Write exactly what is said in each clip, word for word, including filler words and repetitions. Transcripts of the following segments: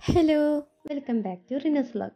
Hello, welcome back to RINOOZ vlog.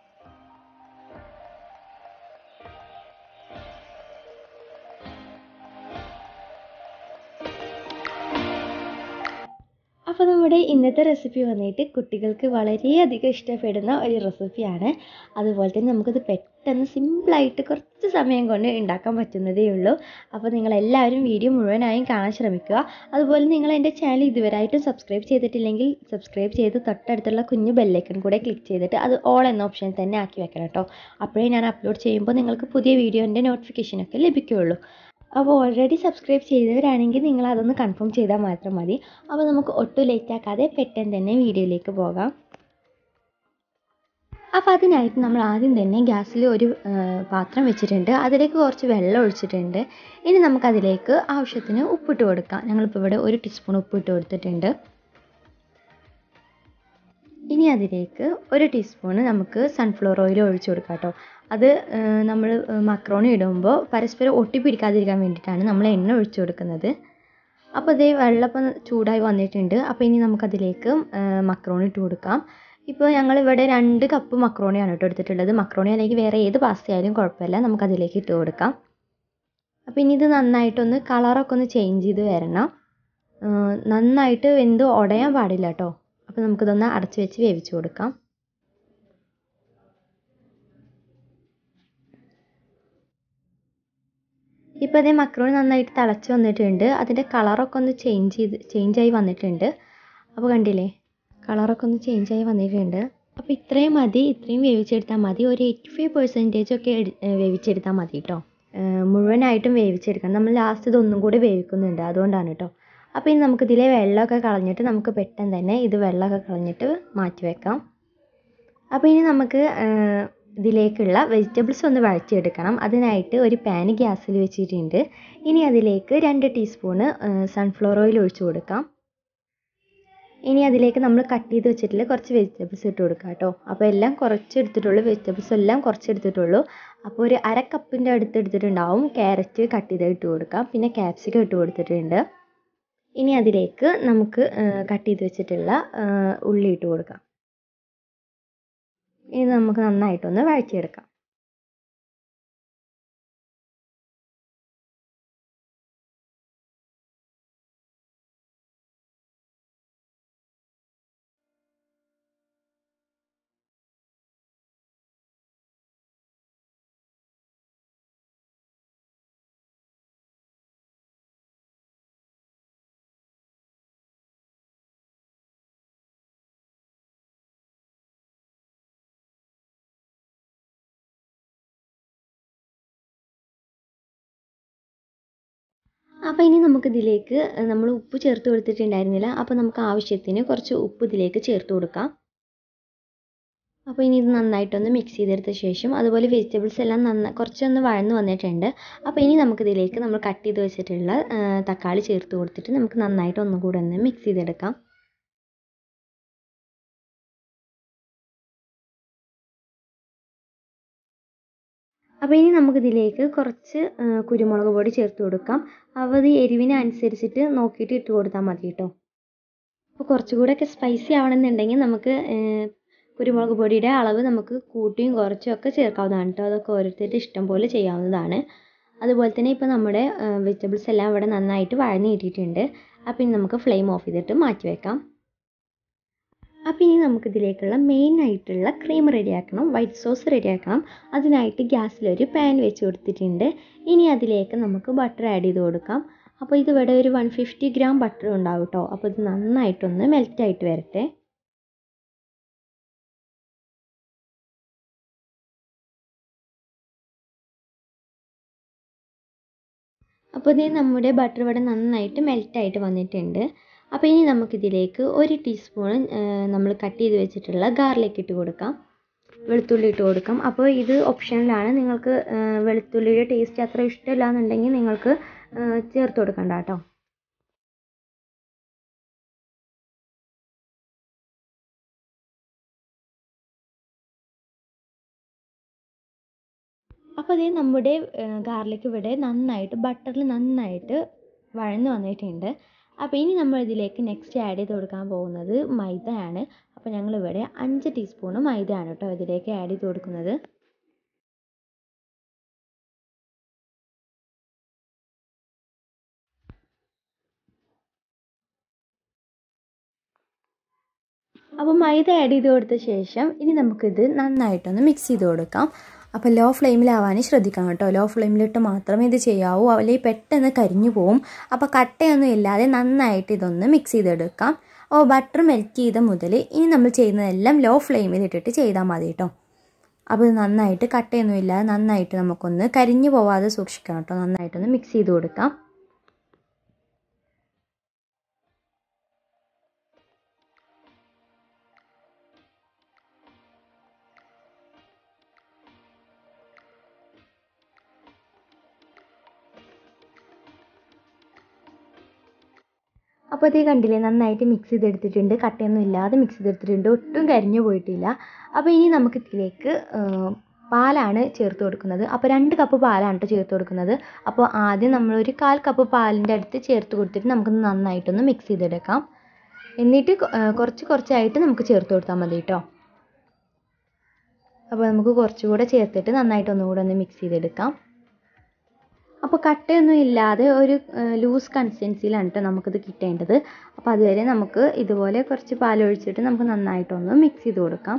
അപ്പോൾ നമ്മുടെ ഇന്നത്തെ റെസിപ്പി വന്നിട്ട് കുട്ടികൾക്ക് വളരെയധികം ഇഷ്ടപ്പെടുന്ന ഒരു റെസിപ്പിയാണ്. അതുപോലെ തന്നെ നമുക്കിത് പെട്ടെന്ന് സിമ്പിളായിട്ട് കുറച്ച് സമയം കൊണ്ട് ഉണ്ടാക്കാൻ പറ്റുന്നതേ ഉള്ളൂ. അപ്പോൾ നിങ്ങളെല്ലാവരും വീഡിയോ മുഴുവനായും കാണാൻ ശ്രമിക്കുക. അതുപോലെ നിങ്ങൾ എൻ്റെ ചാനൽ ഇതുവരെയായിട്ടും സബ്സ്ക്രൈബ് ചെയ്തിട്ടില്ലെങ്കിൽ സബ്സ്ക്രൈബ് ചെയ്ത് തൊട്ടടുത്തുള്ള കുഞ്ഞു ബെല്ലൈക്കൺ കൂടെ ക്ലിക്ക് ചെയ്തിട്ട് അത് ഓൾ എന്ന ഓപ്ഷൻ തന്നെ ആക്കി വെക്കണം കേട്ടോ. അപ്പോഴേ ഞാൻ അപ്ലോഡ് ചെയ്യുമ്പോൾ നിങ്ങൾക്ക് പുതിയ വീഡിയോൻ്റെ നോട്ടിഫിക്കേഷനൊക്കെ ലഭിക്കുകയുള്ളൂ. അപ്പോൾ ഓൾറെഡി സബ്സ്ക്രൈബ് ചെയ്തവരാണെങ്കിൽ നിങ്ങൾ അതൊന്ന് കൺഫേം ചെയ്താൽ മാത്രം മതി. അപ്പോൾ നമുക്ക് ഒട്ടും ലേറ്റ് ആക്കാതെ പെട്ടെന്ന് തന്നെ വീഡിയോയിലേക്ക് പോകാം. അപ്പോൾ അതിനായിട്ട് നമ്മൾ ആദ്യം തന്നെ ഗ്യാസിൽ ഒരു പാത്രം വെച്ചിട്ടുണ്ട്. അതിലേക്ക് കുറച്ച് വെള്ളം ഒഴിച്ചിട്ടുണ്ട്. ഇനി നമുക്കതിലേക്ക് ആവശ്യത്തിന് ഉപ്പിട്ട് കൊടുക്കാം. ഞങ്ങളിപ്പോൾ ഇവിടെ ഒരു ടീസ്പൂൺ ഉപ്പിട്ട് കൊടുത്തിട്ടുണ്ട്. ഇനി അതിലേക്ക് ഒരു ടീസ്പൂണ് നമുക്ക് സൺഫ്ലവർ ഓയിൽ ഒഴിച്ചു കൊടുക്കാം കേട്ടോ. അത് നമ്മൾ മക്രോണി ഇടുമ്പോൾ പരസ്പരം ഒട്ടിപ്പിടിക്കാതിരിക്കാൻ വേണ്ടിയിട്ടാണ് നമ്മൾ എണ്ണ ഒഴിച്ചു കൊടുക്കുന്നത്. അപ്പോൾ ഇതേ വെള്ളപ്പം ചൂടായി വന്നിട്ടുണ്ട്. അപ്പോൾ ഇനി നമുക്കതിലേക്ക് മക്രോണി ഇട്ട് കൊടുക്കാം. ഇപ്പോൾ ഞങ്ങളിവിടെ രണ്ട് കപ്പ് മക്രോണിയാണ് കേട്ടോ എടുത്തിട്ടുള്ളത്. മക്രോണി അല്ലെങ്കിൽ വേറെ ഏത് പാസ്ത ആയാലും കുഴപ്പമില്ല, നമുക്കതിലേക്ക് ഇട്ട് കൊടുക്കാം. അപ്പോൾ ഇനി ഇത് നന്നായിട്ടൊന്ന് കളറൊക്കെ ഒന്ന് ചേഞ്ച് ചെയ്ത് വരണം. നന്നായിട്ട് വെന്ത് ഉടയാൻ പാടില്ല കേട്ടോ. അപ്പോൾ നമുക്കിതൊന്ന് അടച്ച് വെച്ച് വേവിച്ച് കൊടുക്കാം. ഇപ്പോൾ അതേ മക്രോണി നന്നായിട്ട് തിളച്ച് വന്നിട്ടുണ്ട്. അതിൻ്റെ കളറൊക്കെ ഒന്ന് ചേഞ്ച് ചെയ്ത് ചേഞ്ചായി വന്നിട്ടുണ്ട്. അപ്പോൾ കണ്ടില്ലേ, കളറൊക്കെ ഒന്ന് ചേഞ്ചായി വന്നിട്ടുണ്ട്. അപ്പോൾ ഇത്രയും മതി, ഇത്രയും വേവിച്ചെടുത്താൽ മതി. ഒരു എയ്റ്റി ഫൈവ് പെർസെൻറ്റേജ് ഒക്കെ വേവിച്ചെടുത്താൽ മതി കേട്ടോ. മുഴുവനായിട്ടും വേവിച്ചെടുക്കണം. നമ്മൾ ലാസ്റ്റ് ഇതൊന്നും കൂടി വേവിക്കുന്നുണ്ട്, അതുകൊണ്ടാണ് കേട്ടോ. അപ്പോൾ ഇനി നമുക്കിതിലെ വെള്ളമൊക്കെ കളഞ്ഞിട്ട് നമുക്ക് പെട്ടെന്ന് തന്നെ ഇത് വെള്ളമൊക്കെ കളഞ്ഞിട്ട് മാറ്റി വെക്കാം. അപ്പോൾ ഇനി നമുക്ക് ഇതിലേക്കുള്ള വെജിറ്റബിൾസ് ഒന്ന് വഴറ്റിയെടുക്കണം. അതിനായിട്ട് ഒരു പാൻ ഗ്യാസിൽ വെച്ചിട്ടുണ്ട്. ഇനി അതിലേക്ക് രണ്ട് ടീസ്പൂണ് സൺഫ്ലവർ ഓയിൽ ഒഴിച്ചു കൊടുക്കാം. ഇനി അതിലേക്ക് നമ്മൾ കട്ട് ചെയ്ത് വെച്ചിട്ടുള്ള കുറച്ച് വെജിറ്റബിൾസ് ഇട്ട് കൊടുക്കാം കേട്ടോ. അപ്പോൾ എല്ലാം കുറച്ച് എടുത്തിട്ടുള്ളൂ, വെജിറ്റബിൾസ് എല്ലാം കുറച്ച് എടുത്തിട്ടുള്ളൂ. അപ്പോൾ ഒരു അര കപ്പിൻ്റെ അടുത്ത് എടുത്തിട്ടുണ്ടാവും. ക്യാരറ്റ് കട്ട് ചെയ്ത് ഇട്ട് കൊടുക്കാം. പിന്നെ ക്യാപ്സിക്കം ഇട്ട് കൊടുത്തിട്ടുണ്ട്. ഇനി അതിലേക്ക് നമുക്ക് കട്ട് ചെയ്ത് വെച്ചിട്ടുള്ള ഉള്ളി ഇട്ട് കൊടുക്കാം. ഇനി നമുക്ക് നന്നായിട്ടൊന്ന് വഴറ്റിയെടുക്കാം. അപ്പോൾ ഇനി നമുക്കിതിലേക്ക് നമ്മൾ ഉപ്പ് ചേർത്ത് കൊടുത്തിട്ടുണ്ടായിരുന്നില്ല. അപ്പോൾ നമുക്ക് ആവശ്യത്തിന് കുറച്ച് ഉപ്പ് ഇതിലേക്ക് ചേർത്ത് കൊടുക്കാം. അപ്പോൾ ഇനി ഇത് നന്നായിട്ടൊന്ന് മിക്സ് ചെയ്തെടുത്ത ശേഷം അതുപോലെ വെജിറ്റബിൾസ് എല്ലാം നന്നായി കുറച്ചൊന്ന് വഴന്ന് വന്നിട്ടുണ്ട്. അപ്പോൾ ഇനി നമുക്കിതിലേക്ക് നമ്മൾ കട്ട് ചെയ്ത് വെച്ചിട്ടുള്ള തക്കാളി ചേർത്ത് കൊടുത്തിട്ട് നമുക്ക് നന്നായിട്ട് ഒന്നും കൂടെ ഒന്ന് മിക്സ് ചെയ്തെടുക്കാം. അപ്പോൾ ഇനി നമുക്കിതിലേക്ക് കുറച്ച് കുരുമുളക് പൊടി ചേർത്ത് കൊടുക്കാം. അപ്പോൾ അത് എരിവിനനുസരിച്ചിട്ട് നോക്കിയിട്ട് ഇട്ട് കൊടുത്താൽ മതി കേട്ടോ. അപ്പോൾ കുറച്ചുകൂടെയൊക്കെ സ്പൈസി ആവണമെന്നുണ്ടെങ്കിൽ നമുക്ക് കുരുമുളക് പൊടിയുടെ അളവ് നമുക്ക് കൂട്ടിയും കുറച്ചും ഒക്കെ ചേർക്കാവുന്നതാണ് കേട്ടോ. അതൊക്കെ ഓരോരുത്തരുടെ ഇഷ്ടം പോലെ ചെയ്യാവുന്നതാണ്. അതുപോലെ തന്നെ ഇപ്പോൾ നമ്മുടെ വെജിറ്റബിൾസ് എല്ലാം ഇവിടെ നന്നായിട്ട് വഴന്ന് കിട്ടിയിട്ടുണ്ട്. അപ്പോൾ ഇനി നമുക്ക് ഫ്ലെയിം ഓഫ് ചെയ്തിട്ട് മാറ്റി വെക്കാം. അപ്പോൾ ഇനി നമുക്കിതിലേക്കുള്ള മെയിൻ ആയിട്ടുള്ള ക്രീം റെഡിയാക്കണം, വൈറ്റ് സോസ് റെഡിയാക്കണം. അതിനായിട്ട് ഗ്യാസിലൊരു പാൻ വെച്ച് കൊടുത്തിട്ടുണ്ട്. ഇനി അതിലേക്ക് നമുക്ക് ബട്ടർ ആഡ് ചെയ്ത് കൊടുക്കാം. അപ്പോൾ ഇത് ഇവിടെ ഒരു വൺ ഫിഫ്റ്റി ഗ്രാം ബട്ടർ ഉണ്ടാവും കേട്ടോ. അപ്പോൾ ഇത് നന്നായിട്ടൊന്ന് മെൽറ്റായിട്ട് വരട്ടെ. അപ്പോൾ ഇത് നമ്മുടെ ബട്ടർ ഇവിടെ നന്നായിട്ട് മെൽറ്റായിട്ട് വന്നിട്ടുണ്ട്. അപ്പോൾ ഇനി നമുക്കിതിലേക്ക് ഒരു ടീസ്പൂൺ നമ്മൾ കട്ട് ചെയ്ത് വെച്ചിട്ടുള്ള ഗാർലിക് ഇട്ട് കൊടുക്കാം, വെളുത്തുള്ളി ഇട്ട് കൊടുക്കാം. അപ്പോൾ ഇത് ഓപ്ഷനിലാണ്. നിങ്ങൾക്ക് വെളുത്തുള്ളിയുടെ ടേസ്റ്റ് അത്ര ഇഷ്ടമില്ല എന്നുണ്ടെങ്കിൽ നിങ്ങൾക്ക് ചേർത്ത് കൊടുക്കണ്ട കേട്ടോ. അപ്പോൾ അതേ നമ്മുടെ ഗാർലിക് ഇവിടെ നന്നായിട്ട് ബട്ടറിൽ നന്നായിട്ട് വഴന്ന് വന്നിട്ടുണ്ട്. അപ്പോൾ ഇനി നമ്മൾ ഇതിലേക്ക് നെക്സ്റ്റ് ആഡ് ചെയ്ത് കൊടുക്കാൻ പോകുന്നത് മൈദയാണ്. അപ്പോൾ ഞങ്ങളിവിടെ അഞ്ച് ടീസ്പൂൺ മൈദയാണ് കേട്ടോ ഇതിലേക്ക് ആഡ് ചെയ്ത് കൊടുക്കുന്നത്. അപ്പോൾ മൈദ ആഡ് ചെയ്ത് കൊടുത്ത ശേഷം ഇനി നമുക്കിത് നന്നായിട്ടൊന്ന് മിക്സ് ചെയ്ത് കൊടുക്കാം. അപ്പോൾ ലോ ഫ്ലെയിമിലാവാൻ ശ്രദ്ധിക്കണം കേട്ടോ. ലോ ഫ്ലെയിമിലിട്ട് മാത്രമേ ഇത് ചെയ്യാവൂ, അല്ലെങ്കിൽ പെട്ടെന്ന് കരിഞ്ഞു പോവും. അപ്പോൾ കട്ടയൊന്നും ഇല്ലാതെ നന്നായിട്ട് ഇതൊന്ന് മിക്സ് ചെയ്തെടുക്കാം. അപ്പോൾ ബട്ടർ മെൽറ്റ് ചെയ്ത മുതൽ ഇനി നമ്മൾ ചെയ്യുന്നതെല്ലാം ലോ ഫ്ലെയിമിലിട്ടിട്ട് ചെയ്താൽ മതി കേട്ടോ. അപ്പോൾ ഇത് നന്നായിട്ട് കട്ടയൊന്നും ഇല്ലാതെ നന്നായിട്ട് നമുക്കൊന്ന് കരിഞ്ഞു പോവാതെ സൂക്ഷിക്കണം കേട്ടോ. നന്നായിട്ടൊന്ന് മിക്സ് ചെയ്ത് കൊടുക്കാം. അപ്പോൾ ഇത് കണ്ടില്ലേ, നന്നായിട്ട് മിക്സ് ചെയ്തെടുത്തിട്ടുണ്ട്. കട്ടയൊന്നും ഇല്ലാതെ മിക്സ് ചെയ്തെടുത്തിട്ടുണ്ട്, ഒട്ടും കരിഞ്ഞു പോയിട്ടില്ല. അപ്പോൾ ഇനി നമുക്ക് ഇതിലേക്ക് പാലാണ് ചേർത്ത് കൊടുക്കുന്നത്. അപ്പോൾ രണ്ട് കപ്പ് പാലാണ് കേട്ടോ ചേർത്ത് കൊടുക്കുന്നത്. അപ്പോൾ ആദ്യം നമ്മളൊരു കാൽ കപ്പ് പാലിൻ്റെ അടുത്ത് ചേർത്ത് കൊടുത്തിട്ട് നമുക്കൊന്ന് നന്നായിട്ടൊന്ന് മിക്സ് ചെയ്തെടുക്കാം. എന്നിട്ട് കുറച്ച് കുറച്ചായിട്ട് നമുക്ക് ചേർത്ത് കൊടുത്താൽ മതി കേട്ടോ. അപ്പോൾ നമുക്ക് കുറച്ചുകൂടെ ചേർത്തിട്ട് നന്നായിട്ട് ഒന്നുകൂടെ ഒന്ന് മിക്സ് ചെയ്തെടുക്കാം. അപ്പോൾ കട്ടയൊന്നും ഇല്ലാതെ ഒരു ലൂസ് കൺസിസ്റ്റൻസിയിലാണ് കേട്ടോ നമുക്കിത് കിട്ടേണ്ടത്. അപ്പോൾ അതുവരെ നമുക്ക് ഇതുപോലെ കുറച്ച് പാലൊഴിച്ചിട്ട് നമുക്ക് നന്നായിട്ടൊന്ന് മിക്സ് ചെയ്ത് കൊടുക്കാം.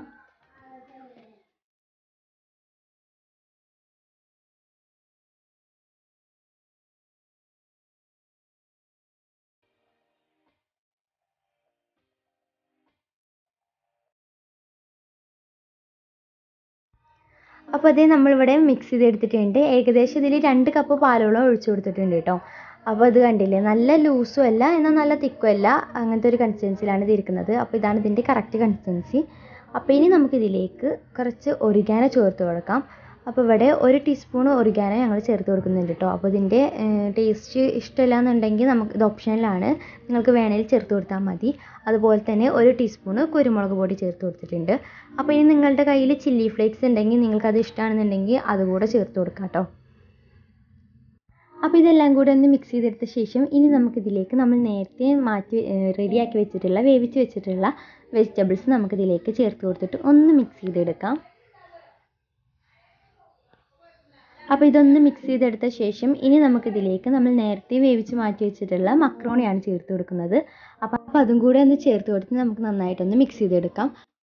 അപ്പോൾ അതേ നമ്മളിവിടെ മിക്സ് ചെയ്തെടുത്തിട്ടുണ്ട്. ഏകദേശം ഇതിൽ രണ്ട് കപ്പ് പാലോളം ഒഴിച്ചു കൊടുത്തിട്ടുണ്ട് കേട്ടോ. അപ്പോൾ ഇത് കണ്ടില്ലേ, നല്ല ലൂസും അല്ല എന്നാൽ നല്ല തിക്കും അല്ല, അങ്ങനത്തെ ഒരു കൺസിസ്റ്റൻസിയിലാണ് ഇത് ഇരിക്കുന്നത്. അപ്പോൾ ഇതാണ് ഇതിൻ്റെ കറക്റ്റ് കൺസിസ്റ്റൻസി. അപ്പോൾ ഇനി നമുക്കിതിലേക്ക് കുറച്ച് ഒറിഗാനോ ചേർത്ത് കൊടുക്കാം. അപ്പോൾ ഇവിടെ ഒരു ടീസ്പൂൺ ഒറിഗാനോ ഞങ്ങൾ ചേർത്ത് കൊടുക്കുന്നുണ്ട് കേട്ടോ. അപ്പോൾ ഇതിൻ്റെ ടേസ്റ്റ് ഇഷ്ടമില്ല എന്നുണ്ടെങ്കിൽ നമുക്ക് ഇത് ഓപ്ഷനിലാണ്, നിങ്ങൾക്ക് വേണമെങ്കിൽ ചേർത്ത് കൊടുത്താൽ മതി. അതുപോലെ തന്നെ ഒരു ടീസ്പൂൺ കുരുമുളക് പൊടി ചേർത്ത് കൊടുത്തിട്ടുണ്ട്. അപ്പോൾ ഇനി നിങ്ങളുടെ കയ്യിൽ ചില്ലി ഫ്ലേക്സ് ഉണ്ടെങ്കിൽ നിങ്ങൾക്കത് ഇഷ്ടമാണെന്നുണ്ടെങ്കിൽ അതുകൂടെ ചേർത്ത് കൊടുക്കാം കേട്ടോ. അപ്പോൾ ഇതെല്ലാം കൂടെ ഒന്ന് മിക്സ് ചെയ്തെടുത്ത ശേഷം ഇനി നമുക്കിതിലേക്ക് നമ്മൾ നേരത്തെ മാറ്റി റെഡിയാക്കി വെച്ചിട്ടുള്ള വേവിച്ച് വെച്ചിട്ടുള്ള വെജിറ്റബിൾസ് നമുക്കിതിലേക്ക് ചേർത്ത് കൊടുത്തിട്ട് ഒന്ന് മിക്സ് ചെയ്തെടുക്കാം. അപ്പോൾ ഇതൊന്ന് മിക്സ് ചെയ്തെടുത്ത ശേഷം ഇനി നമുക്കിതിലേക്ക് നമ്മൾ നേരത്തെ വേവിച്ച് മാറ്റി വെച്ചിട്ടുള്ള മക്രോണിയാണ് ചേർത്ത് കൊടുക്കുന്നത്. അപ്പോൾ അപ്പോൾ അതും കൂടെ ഒന്ന് ചേർത്ത് കൊടുത്ത് നമുക്ക് നന്നായിട്ടൊന്ന് മിക്സ് ചെയ്തെടുക്കാം.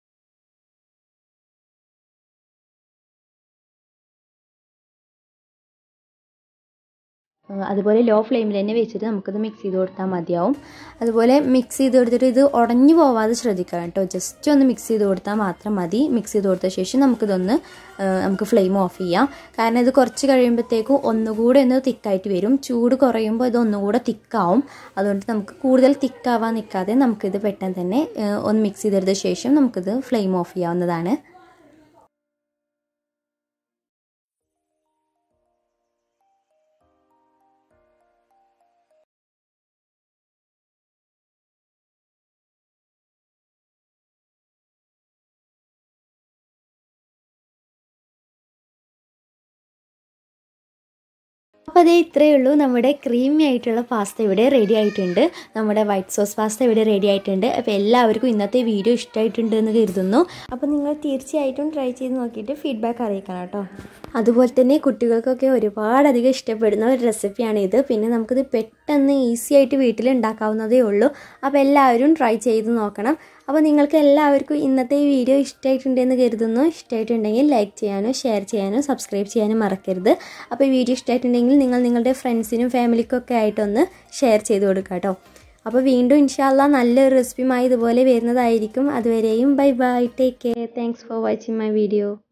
അതുപോലെ ലോ ഫ്ലെയിമിൽ തന്നെ വെച്ചിട്ട് നമുക്കിത് മിക്സ് ചെയ്ത് കൊടുത്താൽ മതിയാവും. അതുപോലെ മിക്സ് ചെയ്ത് കൊടുത്തിട്ട് ഇത് ഉടഞ്ഞു പോവാതെ ശ്രദ്ധിക്കണം കേട്ടോ. ജസ്റ്റ് ഒന്ന് മിക്സ് ചെയ്ത് കൊടുത്താൽ മാത്രം മതി. മിക്സ് ചെയ്ത് കൊടുത്ത ശേഷം നമുക്കിതൊന്ന് നമുക്ക് ഫ്ലെയിം ഓഫ് ചെയ്യാം. കാരണം ഇത് കുറച്ച് കഴിയുമ്പോഴത്തേക്കും ഒന്നുകൂടെ ഒന്ന് തിക്കായിട്ട് വരും. ചൂട് കുറയുമ്പോൾ ഇത് ഒന്നുകൂടെ തിക്കാവും. അതുകൊണ്ട് നമുക്ക് കൂടുതൽ തിക്കാവാൻ നിൽക്കാതെ നമുക്കിത് പെട്ടെന്ന് തന്നെ ഒന്ന് മിക്സ് ചെയ്തെടുത്ത ശേഷം നമുക്കിത് ഫ്ലെയിം ഓഫ് ചെയ്യാവുന്നതാണ്. അപ്പോൾ അതേ ഇത്രയേ ഉള്ളൂ. നമ്മുടെ ക്രീമി ആയിട്ടുള്ള പാസ്ത ഇവിടെ റെഡി ആയിട്ടുണ്ട്. നമ്മുടെ വൈറ്റ് സോസ് പാസ്ത ഇവിടെ റെഡി ആയിട്ടുണ്ട്. അപ്പോൾ എല്ലാവർക്കും ഇന്നത്തെ വീഡിയോ ഇഷ്ടമായിട്ടുണ്ട് എന്ന് കരുതുന്നു. അപ്പോൾ നിങ്ങൾ തീർച്ചയായിട്ടും ട്രൈ ചെയ്ത് നോക്കിയിട്ട് ഫീഡ്ബാക്ക് അറിയിക്കണം കേട്ടോ. അതുപോലെ തന്നെ കുട്ടികൾക്കൊക്കെ ഒരുപാടധികം ഇഷ്ടപ്പെടുന്ന ഒരു റെസിപ്പിയാണ് ഇത്. പിന്നെ നമുക്കിത് പെട്ടെന്ന് ഈസി ആയിട്ട് വീട്ടിൽ ഉണ്ടാക്കാവുന്നതേ ഉള്ളൂ. അപ്പോൾ എല്ലാവരും ട്രൈ ചെയ്ത് നോക്കണം. അപ്പോൾ നിങ്ങൾക്ക് എല്ലാവർക്കും ഇന്നത്തെ ഈ വീഡിയോ ഇഷ്ടമായിട്ടുണ്ടെന്ന് കരുതുന്നു. ഇഷ്ടമായിട്ടുണ്ടെങ്കിൽ ലൈക്ക് ചെയ്യാനോ ഷെയർ ചെയ്യാനോ സബ്സ്ക്രൈബ് ചെയ്യാനും മറക്കരുത്. അപ്പോൾ ഈ വീഡിയോ ഇഷ്ടമായിട്ടുണ്ടെങ്കിൽ നിങ്ങൾ നിങ്ങളുടെ ഫ്രണ്ട്സിനും ഫാമിലിക്കും ഒക്കെ ആയിട്ടൊന്ന് ഷെയർ ചെയ്ത് കൊടുക്കുക കേട്ടോ. അപ്പോൾ വീണ്ടും ഇൻഷാ അല്ലാഹ് നല്ലൊരു റെസിപ്പിയുമായി ഇതുപോലെ വരുന്നതായിരിക്കും. അതുവരെയും bye bye, take care, thanks for watching my video.